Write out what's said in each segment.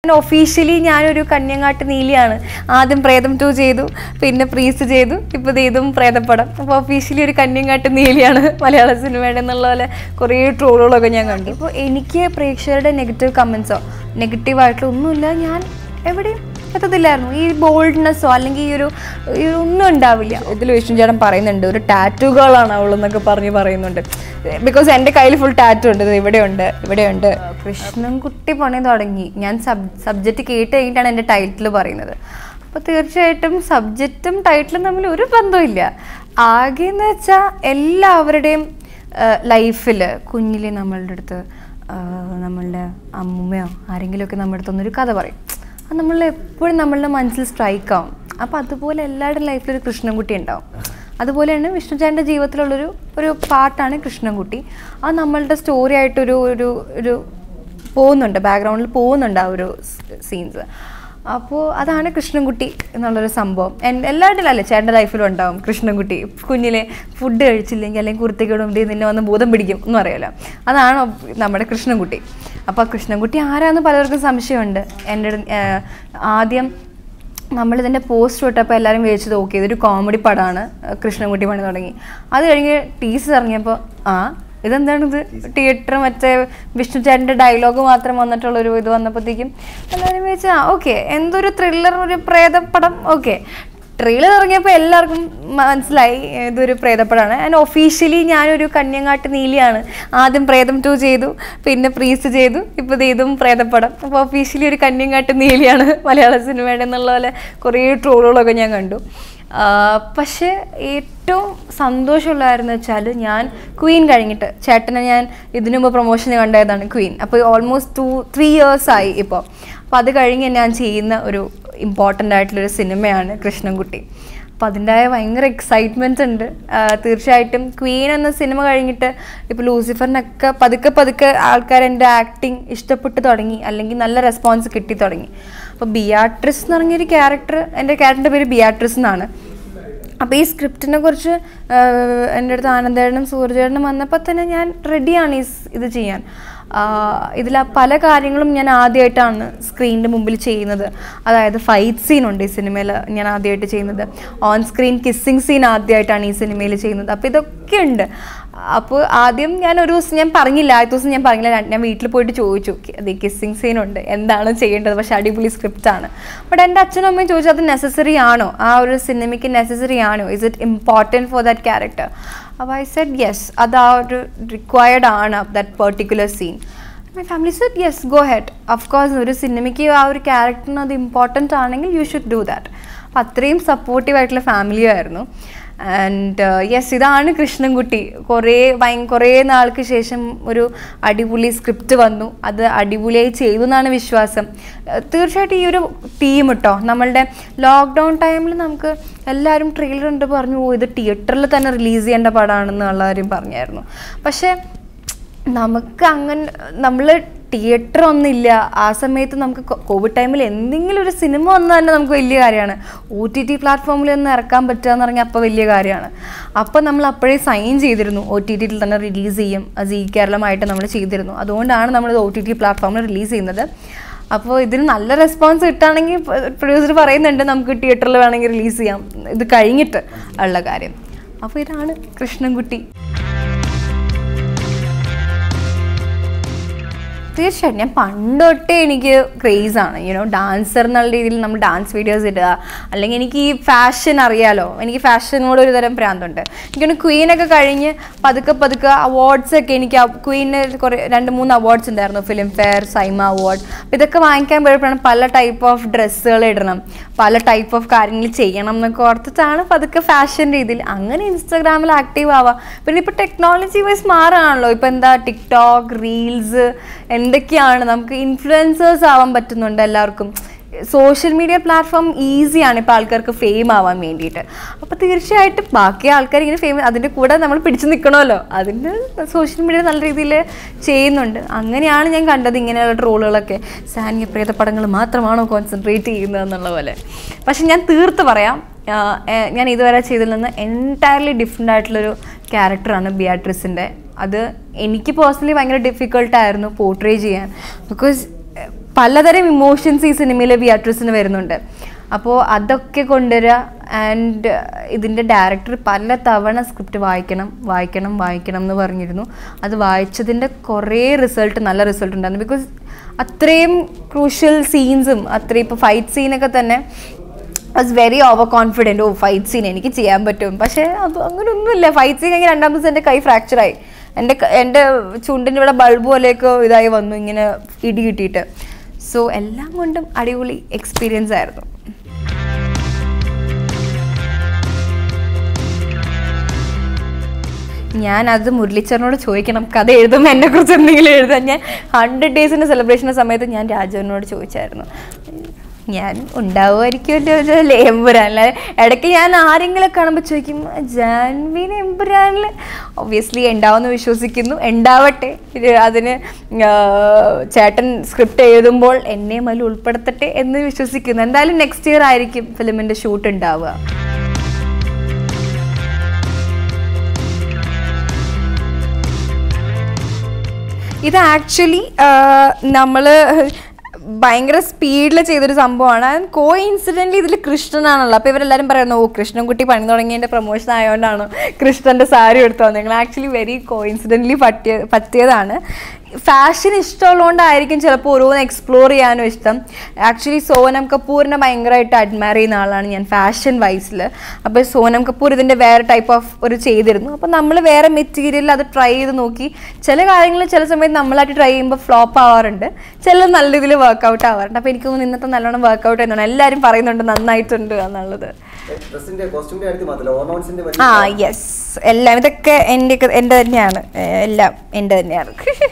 Officially ഞാനൊരു കന്യങ്ങാട്ട് നീലിയാണ്. ആദ്യം പ്രേതം 2 ചെയ്തു, പിന്നെ പ്രീസ്റ്റ് ചെയ്തു, ഇപ്പോൾ ഇതും പ്രേതപ്പടം. അപ്പോൾ ഒഫീഷ്യലി ഒരു കന്യങ്ങാട്ട് നീലിയാണ് മലയാള സിനിമയുടെ എന്നുള്ള പോലെ കുറേ ട്രോളുകളൊക്കെ ഞാൻ കണ്ടു. ഇപ്പോൾ എനിക്ക് പ്രേക്ഷകരുടെ നെഗറ്റീവ് കമൻസോ നെഗറ്റീവായിട്ടുള്ള ഒന്നുമില്ല. ഞാൻ എവിടെയും എത്തത്തില്ലായിരുന്നു. ഈ ബോൾഡ്നെസ്സോ അല്ലെങ്കിൽ ഈ ഒരു ഒന്നും ഉണ്ടാവില്ല. ഇതിൽ വിഷ്ണു ചേട്ടൻ പറയുന്നുണ്ട് ഒരു ടാറ്റുകളാണ് അവളെന്നൊക്കെ പറയുന്നുണ്ട്. ബിക്കോസ് എൻ്റെ കയ്യിൽ ഫുൾ ടാറ്റു ഉണ്ട്. ഇവിടെയുണ്ട്. കൃഷ്ണൻകുട്ടി പണി തുടങ്ങി. ഞാൻ സബ്ജക്റ്റ് കേട്ട് കഴിഞ്ഞിട്ടാണ് എൻ്റെ ടൈറ്റിൽ പറയുന്നത്. അപ്പോൾ തീർച്ചയായിട്ടും സബ്ജക്റ്റും ടൈറ്റിലും തമ്മിൽ ഒരു ബന്ധമില്ല. ആകെയെന്ന് വെച്ചാൽ എല്ലാവരുടെയും ലൈഫിൽ കുഞ്ഞിലെ നമ്മളുടെ അടുത്ത് നമ്മളുടെ അമ്മൂമ്മയോ ആരെങ്കിലുമൊക്കെ നമ്മുടെ അടുത്തൊന്നൊരു കഥ പറയും. അത് നമ്മൾ എപ്പോഴും നമ്മളുടെ മനസ്സിൽ സ്ട്രൈക്ക് ആവും. അപ്പോൾ അതുപോലെ എല്ലാവരുടെയും ലൈഫിലൊരു കൃഷ്ണൻകുട്ടി ഉണ്ടാവും. അതുപോലെയാണ് വിഷ്ണുചാൻ്റെ ജീവിതത്തിലുള്ളൊരു പാട്ടാണ് കൃഷ്ണൻകുട്ടി. അത് നമ്മളുടെ സ്റ്റോറി ആയിട്ടൊരു പോകുന്നുണ്ട്, ബാക്ക്ഗ്രൗണ്ടിൽ പോകുന്നുണ്ട് ആ ഒരു സീൻസ്. അപ്പോൾ അതാണ് കൃഷ്ണൻകുട്ടി എന്നുള്ളൊരു സംഭവം. എല്ലാവരുടെയും അല്ലേ ചേട്ടൻ്റെ ലൈഫിലും ഉണ്ടാവും കൃഷ്ണൻകുട്ടി. കുഞ്ഞിലെ ഫുഡ് കഴിച്ചില്ലെങ്കിൽ അല്ലെങ്കിൽ കുർത്തിക്കിടും നിന്നെ വന്ന് ഭൂതം പിടിക്കും എന്ന് പറയുമല്ലോ, അതാണ് നമ്മുടെ കൃഷ്ണൻകുട്ടി. അപ്പോൾ കൃഷ്ണൻകുട്ടി ആരാന്ന് പലർക്കും സംശയമുണ്ട്. എൻ്റെ ആദ്യം നമ്മളിതിൻ്റെ പോസ്റ്റ് വിട്ടപ്പോൾ എല്ലാവരും വിചാരിച്ചത് ഓക്കെ ഇതൊരു കോമഡി പടമാണ്, കൃഷ്ണൻകുട്ടി പണി തുടങ്ങി. അത് കഴിഞ്ഞ് ടീസർ ഇറങ്ങിയപ്പോൾ ഇതെന്താണിത് തിയേറ്റർ മറ്റേ വിഷ്ണു ചേട്ടൻ്റെ ഡയലോഗ് മാത്രം വന്നിട്ടുള്ളൊരു ഇത് വന്നപ്പോഴത്തേക്കും എല്ലാവരും വിചാരിച്ചാൽ ഓക്കെ എന്തൊരു ത്രില്ലർ ഒരു പ്രേതപ്പടം. ഓക്കെ ട്രെയിലർ ഇറങ്ങിയപ്പോൾ എല്ലാവർക്കും മനസ്സിലായി ഇതൊരു പ്രേതപ്പടമാണ്. ആൻഡ് ഒഫീഷ്യലി ഞാനൊരു കന്യങ്ങാട്ട് നീലിയാണ്. ആദ്യം പ്രേതം 2 ചെയ്തു, പിന്നെ പ്രീസ്റ്റ് ചെയ്തു, ഇപ്പോൾ ഇതും പ്രേതപ്പടം. അപ്പോൾ ഒഫീഷ്യലി ഒരു കന്യങ്ങാട്ട് നീലിയാണ് മലയാള സിനിമയുടെ എന്നുള്ള പോലെ കുറേ ട്രോളുകളൊക്കെ ഞാൻ കണ്ടു. പക്ഷേ ഏറ്റവും സന്തോഷമുള്ളതായിരുന്നു വെച്ചാൽ ഞാൻ ക്വീൻ കഴിഞ്ഞിട്ട് ചേട്ടനെ ഞാൻ ഇതിനു മുമ്പ് പ്രൊമോഷന് കണ്ടായതാണ് ക്വീൻ. അപ്പോൾ ഓൾമോസ്റ്റ് 2-3 years ആയി ഇപ്പോൾ. അപ്പോൾ അത് കഴിഞ്ഞ് ഞാൻ ചെയ്യുന്ന ഒരു ഇമ്പോർട്ടൻ്റ് ആയിട്ടുള്ളൊരു സിനിമയാണ് കൃഷ്ണൻകുട്ടി. അപ്പോൾ അതിൻ്റെതായ ഭയങ്കര എക്സൈറ്റ്മെൻറ്റ് ഉണ്ട്. തീർച്ചയായിട്ടും ക്വീൻ എന്ന സിനിമ കഴിഞ്ഞിട്ട് ഇപ്പോൾ ലൂസിഫറിനൊക്കെ പതുക്കെ ആൾക്കാർ എൻ്റെ ആക്ടിങ് ഇഷ്ടപ്പെട്ട് തുടങ്ങി, അല്ലെങ്കിൽ നല്ല റെസ്പോൺസ് കിട്ടി തുടങ്ങി. അപ്പോൾ ബിയാട്രിസ് എന്ന് പറഞ്ഞൊരു ക്യാരക്ടർ, എൻ്റെ ക്യാരക്ടറിൻ്റെ പേര് ബിയാട്രിസ് എന്നാണ്. അപ്പോൾ ഈ സ്ക്രിപ്റ്റിനെ കുറിച്ച് എൻ്റെ അടുത്ത് ആനന്ദേട്ടനും സൂര്യചേട്ടനും വന്നപ്പോൾ തന്നെ ഞാൻ റെഡിയാണ് ഇത് ചെയ്യാൻ. ഇതിൽ പല കാര്യങ്ങളും ഞാൻ ആദ്യമായിട്ടാണ് സ്ക്രീനിൻ്റെ മുമ്പിൽ ചെയ്യുന്നത്. അതായത് ഫൈറ്റ് സീനുണ്ട് ഈ സിനിമയിൽ ഞാൻ ആദ്യമായിട്ട് ചെയ്യുന്നത്. ഓൺ സ്ക്രീൻ കിസ്സിങ് സീൻ ആദ്യമായിട്ടാണ് ഈ സിനിമയിൽ ചെയ്യുന്നത്. അപ്പോൾ ഇതൊക്കെ ഉണ്ട്. അപ്പോൾ ആദ്യം ഞാൻ ഒരു ദിവസം ഞാൻ പറഞ്ഞില്ല, ഞാൻ വീട്ടിൽ പോയിട്ട് ചോദിച്ചു അത് കിസ്സിങ് സീനുണ്ട് എന്താണ് ചെയ്യേണ്ടത്, പക്ഷെ അടിപൊളി സ്ക്രിപ്റ്റാണ്. ബട്ട് എൻ്റെ അച്ഛനും അമ്മയും ചോദിച്ചു അത് നെസസറി ആണോ, ആ ഒരു സിനിമയ്ക്ക് നെസസറി ആണോ, is it important for that character. അപ്പോൾ ഐ സെഡ് യെസ്, അത് ആ ഒരു റിക്വയർഡ് ആണ് that particular scene. My family said yes go ahead, of course ഒരു സിനിമയ്ക്ക് ആ ഒരു ക്യാരക്ടറിന് അത് ഇമ്പോർട്ടൻ്റ് ആണെങ്കിൽ യു ഷുഡ് ഡു ദാറ്റ്. അപ്പോൾ അത്രയും സപ്പോർട്ടീവായിട്ടുള്ള ഫാമിലിയായിരുന്നു. ആൻഡ് യെസ്, ഇതാണ് കൃഷ്ണൻകുട്ടി. കുറേ നാൾക്ക് ശേഷം ഒരു അടിപൊളി സ്ക്രിപ്റ്റ് വന്നു. അത് അടിപൊളിയായി ചെയ്തു എന്നാണ് വിശ്വാസം. തീർച്ചയായിട്ടും ഈ ഒരു ടീം കേട്ടോ, നമ്മളുടെ ലോക്ക്ഡൗൺ ടൈമിൽ നമുക്ക് എല്ലാവരും ട്രെയിലർ ഉണ്ട് പറഞ്ഞു ഇത് തിയേറ്ററിൽ തന്നെ റിലീസ് ചെയ്യേണ്ട പടമാണെന്ന് എല്ലാവരും പറഞ്ഞായിരുന്നു. പക്ഷേ നമുക്ക് അങ്ങനെ നമ്മൾ തിയേറ്റർ ഒന്നുമില്ല ആ സമയത്ത്. നമുക്ക് കോവിഡ് ടൈമിൽ എന്തെങ്കിലും ഒരു സിനിമ വന്നാൽ തന്നെ നമുക്ക് വലിയ കാര്യമാണ്. OTT പ്ലാറ്റ്ഫോമിൽ ഒന്ന് ഇറക്കാൻ പറ്റുക എന്ന് പറഞ്ഞാൽ അപ്പോൾ വലിയ കാര്യമാണ്. അപ്പോൾ നമ്മൾ അപ്പോഴേ സൈൻ ചെയ്തിരുന്നു OTTയിൽ തന്നെ റിലീസ് ചെയ്യും, സീ കേരളമായിട്ട് നമ്മൾ ചെയ്തിരുന്നു. അതുകൊണ്ടാണ് നമ്മൾ OTT പ്ലാറ്റ്ഫോമിൽ റിലീസ് ചെയ്യുന്നത്. അപ്പോൾ ഇതിന് നല്ല റെസ്പോൺസ് കിട്ടുകയാണെങ്കിൽ പ്രൊഡ്യൂസർ പറയുന്നുണ്ട് നമുക്ക് തിയേറ്ററിൽ വേണമെങ്കിൽ റിലീസ് ചെയ്യാം ഇത് കഴിഞ്ഞിട്ട് ഉള്ള കാര്യം. അപ്പോൾ ഇതാണ് കൃഷ്ണൻകുട്ടി. തീർച്ചയായിട്ടും ഞാൻ പണ്ട് തൊട്ടേ എനിക്ക് ക്രേസാണ് ഡാൻസർ എന്നുള്ള രീതിയിൽ നമ്മൾ ഡാൻസ് വീഡിയോസ് ഇടുക, അല്ലെങ്കിൽ എനിക്ക് ഈ ഫാഷൻ അറിയാലോ, എനിക്ക് ഫാഷനോട് ഒരു തരം പ്രാന്തുണ്ട്. എനിക്കൊന്ന് ക്വീനൊക്കെ കഴിഞ്ഞ് പതുക്കെ അവാർഡ്സൊക്കെ എനിക്ക് ക്വീന് 2-3 അവാർഡ്സ് ഉണ്ടായിരുന്നു, ഫിലിം ഫെയർ, സൈമ അവാർഡ്. അപ്പോൾ ഇതൊക്കെ വാങ്ങിക്കാൻ പോയപ്പോഴാണ് പല ടൈപ്പ് ഓഫ് ഡ്രസ്സുകൾ ഇടണം, പല ടൈപ്പ് ഓഫ് കാര്യങ്ങൾ ചെയ്യണം എന്നൊക്കെ ഓർത്തിട്ടാണ് പതുക്കെ ഫാഷൻ രീതിയിൽ അങ്ങനെ ഇൻസ്റ്റാഗ്രാമിൽ ആക്റ്റീവ് ആവാം. പിന്നെ ഇപ്പോൾ ടെക്നോളജി വൈസ് മാറുകയാണല്ലോ. ഇപ്പോൾ എന്താ ടിക്ടോക്ക്, റീൽസ് എന്തൊക്കെയാണ്, നമുക്ക് ഇൻഫ്ലുവൻസേഴ്സ് ആവാൻ പറ്റുന്നുണ്ട് എല്ലാവർക്കും. സോഷ്യൽ മീഡിയ പ്ലാറ്റ്ഫോം ഈസിയാണ് ഇപ്പോൾ ആൾക്കാർക്ക് ഫെയിം ആവാൻ വേണ്ടിയിട്ട്. അപ്പോൾ തീർച്ചയായിട്ടും ബാക്കി ആൾക്കാർ ഇങ്ങനെ ഫെയിം അതിൻ്റെ കൂടെ നമ്മൾ പിടിച്ചു നിൽക്കണമല്ലോ, അതിൻ്റെ സോഷ്യൽ മീഡിയ നല്ല രീതിയിൽ ചെയ്യുന്നുണ്ട്. അങ്ങനെയാണ് ഞാൻ കണ്ടത് ഇങ്ങനെയുള്ള ട്രോളുകളൊക്കെ. സാനിയ പ്രേതപ്പടങ്ങൾ മാത്രമാണോ കോൺസെൻട്രേറ്റ് ചെയ്യുന്നത് എന്നുള്ള പോലെ. പക്ഷെ ഞാൻ തീർത്ത് പറയാം, ഞാൻ ഇതുവരെ ചെയ്തതിൽ നിന്ന് എൻറ്റയർലി ഡിഫറെൻ്റ് ആയിട്ടുള്ളൊരു ക്യാരക്ടറാണ് ബിയാട്രിസിൻ്റെ. അത് എനിക്ക് പേഴ്സണലി ഭയങ്കര ഡിഫിക്കൾട്ടായിരുന്നു പോർട്രേ ചെയ്യാൻ. ബിക്കോസ് പലതരം ഇമോഷൻസ് ഈ സിനിമയിലെ ബിയാട്രിസിന് വരുന്നുണ്ട്. അപ്പോൾ അതൊക്കെ കൊണ്ടുവരിക. ആൻഡ് ഇതിൻ്റെ ഡയറക്ടർ പല തവണ സ്ക്രിപ്റ്റ് വായിക്കണം എന്ന് പറഞ്ഞിരുന്നു. അത് വായിച്ചതിൻ്റെ കുറേ നല്ല റിസൾട്ട് ഉണ്ടായിരുന്നു. ബിക്കോസ് അത്രയും ക്രൂഷ്യൽ സീൻസും അത്രയും ഇപ്പോൾ ഫൈറ്റ് സീനൊക്കെ തന്നെ was very over confident. Fight scene എനിക്ക് ചെയ്യാൻ പറ്റും. പക്ഷേ അത് അങ്ങനെയൊന്നുമില്ല. ഫൈറ്റ് സീൻ കഴിഞ്ഞ് 2-ാമത്തെ ദിവസം എൻ്റെ കൈ ഫ്രാക്ചറായി. എൻ്റെ ചുണ്ടിൻ്റെ ഇവിടെ ബൾബ് പോലെയൊക്കെ ഇതായി വന്നു, ഇങ്ങനെ ഇടി കിട്ടിയിട്ട്. സോ എല്ലാം കൊണ്ടും അടിപൊളി എക്സ്പീരിയൻസ് ആയിരുന്നു. ഞാനത് മുരളീച്ചറിനോട് ചോദിക്കണം, കഥ എഴുതുമ്പോൾ എന്നെക്കുറിച്ച് എന്തെങ്കിലും എഴുതാൻ. ഞാൻ 100 ഡേയ്സിൻ്റെ സെലിബ്രേഷൻ്റെ സമയത്ത് ഞാൻ രാജുവിനോട് ചോദിച്ചായിരുന്നു, ഞാൻ ഉണ്ടാവുമായിരിക്കുമല്ലോ എമ്പുരാനിൽ. ഇടയ്ക്ക് ഞാൻ ആരെങ്കിലും കാണുമ്പോൾ ചോദിക്കും, ജാൻവിന് എമ്പുരാനിൽ ഒബ്വിയസ്ലി ഉണ്ടാവുമെന്ന് വിശ്വസിക്കുന്നു. ഉണ്ടാവട്ടെ. അതിന് ചേട്ടൻ സ്ക്രിപ്റ്റ് എഴുതുമ്പോൾ എന്നെ അതിൽ ഉൾപ്പെടുത്തട്ടെ എന്ന് വിശ്വസിക്കുന്നു. എന്തായാലും നെക്സ്റ്റ് ഇയർ ആയിരിക്കും ഫിലിമിൻ്റെ ഷൂട്ട് ഉണ്ടാവുക. ഇത് ആക്ച്വലി നമ്മൾ ഭയങ്കര സ്പീഡിൽ ചെയ്തൊരു സംഭവമാണ്. കോ ഇൻസിഡൻ്റ് ഇതിൽ കൃഷ്ണനാണല്ലോ. അപ്പോൾ ഇവരെല്ലാവരും പറയുന്നു, കൃഷ്ണൻകുട്ടി പണി തുടങ്ങിയതിൻ്റെ പ്രൊമോഷൻ ആയതുകൊണ്ടാണ് കൃഷ്ണൻ്റെ സാരി എടുത്തു വന്നത്. ആക്ച്വലി വെരി കോ ഇൻസിഡൻ്റലി പറ്റിയതാണ്. ഫാഷൻ ഇഷ്ടമുള്ളതുകൊണ്ടായിരിക്കും ചിലപ്പോൾ ഓരോന്ന് എക്സ്പ്ലോർ ചെയ്യാനും ഇഷ്ടം. ആക്ച്വലി സോനം കപൂറിനെ ഭയങ്കരമായിട്ട് അഡ്മയർ ചെയ്യുന്ന ആളാണ് ഞാൻ ഫാഷൻ വൈസിൽ. അപ്പോൾ സോനം കപൂർ ഇതിൻ്റെ വേറെ ടൈപ്പ് ഓഫ് ഒരു ചെയ്തിരുന്നു. അപ്പോൾ നമ്മൾ വേറെ മെറ്റീരിയൽ അത് ട്രൈ ചെയ്ത് നോക്കി. ചില കാര്യങ്ങൾ ചില സമയത്ത് നമ്മളായിട്ട് ട്രൈ ചെയ്യുമ്പോൾ ഫ്ലോപ്പ് ആവാറുണ്ട്, ചില നല്ല രീതിയിൽ വർക്കൗട്ട് ആവാറുണ്ട്. അപ്പോൾ എനിക്ക് തോന്നുന്നു ഇന്നത്തെ നല്ലോണം വർക്കൗട്ട് ചെയ്യുന്നുണ്ട്. എല്ലാവരും പറയുന്നുണ്ട് നന്നായിട്ടുണ്ട് എന്നുള്ളത്. യെസ്, എല്ലാം ഇതൊക്കെ എൻ്റെ തന്നെയാണ്. എല്ലാം എൻ്റെ തന്നെയാണ്.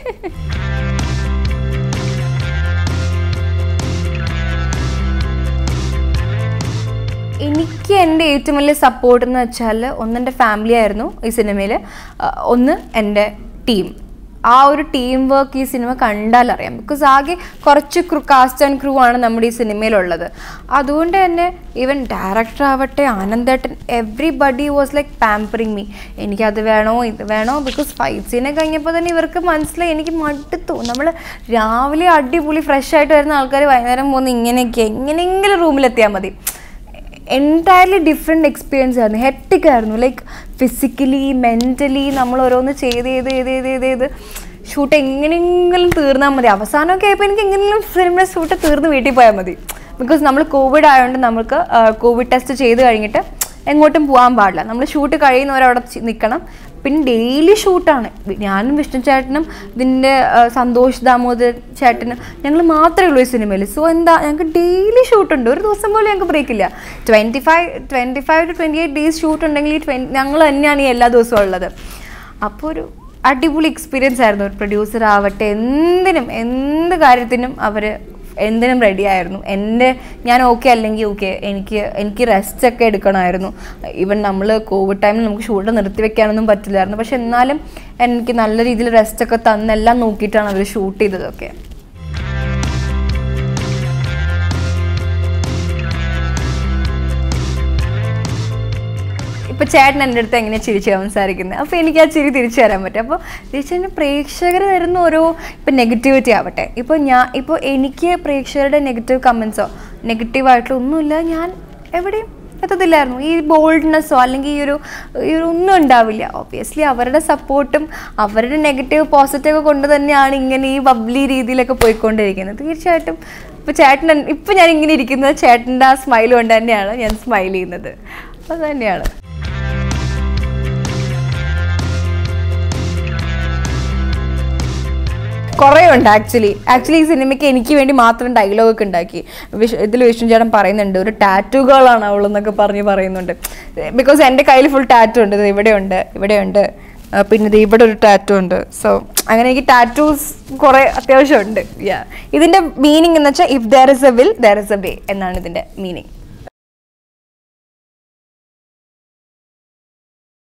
എനിക്ക് എൻ്റെ ഏറ്റവും വലിയ സപ്പോർട്ട് എന്ന് വെച്ചാൽ ഒന്ന് എൻ്റെ ഫാമിലി ആയിരുന്നു ഈ സിനിമയിൽ, ഒന്ന് എൻ്റെ ടീം. ആ ഒരു ടീം വർക്ക് ഈ സിനിമ കണ്ടാൽ അറിയാം. ബിക്കോസ് ആകെ കുറച്ച് കാസ്റ്റ് ആൻഡ് ക്രൂ ആണ് നമ്മുടെ ഈ സിനിമയിലുള്ളത്. അതുകൊണ്ട് തന്നെ ഈവൻ ഡയറക്ടർ ആവട്ടെ, ആനന്ദേട്ടൻ, everybody was like pampering me. എനിക്കത് വേണോ ഇത് വേണോ. ബിക്കോസ് ഫൈറ്റ് സീനെ കഴിഞ്ഞപ്പോൾ തന്നെ ഇവർക്ക് മനസ്സിലായി എനിക്ക് മടുത്തു. നമ്മൾ രാവിലെ അടിപൊളി ഫ്രഷ് ആയിട്ട് വരുന്ന ആൾക്കാർ വൈകുന്നേരം പോകുന്ന ഇങ്ങനെയൊക്കെ എങ്ങനെയെങ്കിലും റൂമിലെത്തിയാൽ മതി. എൻറ്റയർലി ഡിഫറെൻറ്റ് എക്സ്പീരിയൻസ് ആയിരുന്നു. ഹെക്ടിക് ആയിരുന്നു. ലൈക്ക് ഫിസിക്കലി മെൻ്റലി നമ്മൾ ഓരോന്ന് ചെയ്ത് ഷൂട്ട് എങ്ങനെയെങ്കിലും തീർന്നാൽ മതി. അവസാനമൊക്കെ ആയപ്പോൾ എനിക്ക് എങ്ങനെയെങ്കിലും സിനിമ ഷൂട്ട് തീർന്ന് വീട്ടിൽ പോയാൽ മതി. ബിക്കോസ് നമ്മൾ കോവിഡ് ആയതുകൊണ്ട് നമുക്ക് കോവിഡ് ടെസ്റ്റ് ചെയ്ത് കഴിഞ്ഞിട്ട് എങ്ങോട്ടും പോകാൻ പാടില്ല. നമ്മൾ ഷൂട്ട് കഴിയുന്നവരവിടെ നിൽക്കണം. പിന്നെ ഡെയിലി ഷൂട്ടാണ്. ഞാനും വിഷ്ണു ചേട്ടനും ഇതിൻ്റെ സന്തോഷ് ദാമോദർ ചേട്ടനും ഞങ്ങൾ മാത്രമേ ഉള്ളൂ ഈ സിനിമയിൽ. സോ ഞങ്ങൾക്ക് ഡെയിലി ഷൂട്ടുണ്ട്. ഒരു ദിവസം പോലും ഞങ്ങൾക്ക് ബ്രേക്കില്ല. 25 to 28 ഡേയ്സ് ഷൂട്ട് ഉണ്ടെങ്കിൽ ഞങ്ങൾ തന്നെയാണ് ഈ എല്ലാ ദിവസവും ഉള്ളത്. അപ്പോൾ ഒരു അടിപൊളി എക്സ്പീരിയൻസ് ആയിരുന്നു. ഒരു പ്രൊഡ്യൂസർ ആവട്ടെ, എന്ത് കാര്യത്തിനും അവർ എന്തിനും റെഡി ആയിരുന്നു. ഞാൻ ഓക്കെ അല്ലെങ്കിൽ ഓക്കെ, എനിക്ക് റെസ്റ്റ് ഒക്കെ എടുക്കണമായിരുന്നു. ഈവൻ നമ്മൾ കോവിഡ് ടൈമിൽ നമുക്ക് ഷൂട്ട് നിർത്തി വെക്കാനൊന്നും പറ്റില്ലായിരുന്നു. പക്ഷെ എന്നാലും എനിക്ക് നല്ല രീതിയിൽ റെസ്റ്റൊക്കെ തന്നെല്ലാം നോക്കിയിട്ടാണ് അവർ ഷൂട്ട് ചെയ്തതൊക്കെ. ഇപ്പോൾ ചേട്ടൻ എൻ്റെ അടുത്ത് എങ്ങനെ ചിരിച്ച് സംസാരിക്കുന്നത്, അപ്പോൾ എനിക്ക് ആ ചിരി തിരിച്ചു തരാൻ പറ്റും. അപ്പോൾ തിരിച്ചു പ്രേക്ഷകർ തരുന്ന ഓരോ ഇപ്പോൾ നെഗറ്റിവിറ്റി ആവട്ടെ, ഇപ്പോൾ എനിക്ക് പ്രേക്ഷകരുടെ നെഗറ്റീവ് കമൻസോ നെഗറ്റീവായിട്ടുള്ള ഒന്നുമില്ല, ഞാൻ എവിടെയും എത്തത്തില്ലായിരുന്നു. ഈ ബോൾഡ്നെസ്സോ അല്ലെങ്കിൽ ഈ ഒരു ഒന്നും ഉണ്ടാവില്ല. ഒബ്വിയസ്ലി അവരുടെ സപ്പോർട്ടും അവരുടെ നെഗറ്റീവ് പോസിറ്റീവ് കൊണ്ട് തന്നെയാണ് ഇങ്ങനെ ഈ ബബ്ലി രീതിയിലൊക്കെ പോയിക്കൊണ്ടിരിക്കുന്നത്. തീർച്ചയായിട്ടും ഇപ്പോൾ ഞാൻ ഇങ്ങനെ ഇരിക്കുന്നത് ചേട്ടൻ്റെ ആ സ്മൈൽ കൊണ്ട് തന്നെയാണ് ഞാൻ സ്മൈൽ ചെയ്യുന്നത്. അത് തന്നെയാണ്. കുറേ ഉണ്ട് ആക്ച്വലി ഈ സിനിമയ്ക്ക് എനിക്ക് വേണ്ടി മാത്രം ഡയലോഗൊക്കെ ഉണ്ടാക്കി. ഇതിൽ വിഷ്ണു ചേട്ടൻ പറയുന്നുണ്ട്, ഒരു ടാറ്റു ഗേളാണ് അവളെന്നൊക്കെ പറയുന്നുണ്ട്. ബിക്കോസ് എൻ്റെ കയ്യിൽ ഫുൾ ടാറ്റു ഉണ്ട്. ഇവിടെയുണ്ട്, പിന്നെ ഇത് ഇവിടെ ഒരു ടാറ്റു ഉണ്ട്. സോ അങ്ങനെ എനിക്ക് ടാറ്റൂസ് കുറേ അത്യാവശ്യമുണ്ട്. ഇതിൻ്റെ മീനിങ് എന്ന് വെച്ചാൽ if there is a will there is a way എന്നാണ് ഇതിൻ്റെ മീനിങ്.